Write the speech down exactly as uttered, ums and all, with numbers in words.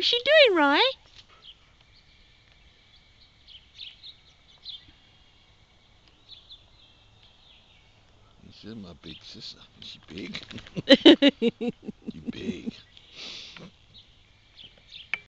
What's she doing, Rye? This is my big sister. She big. You big.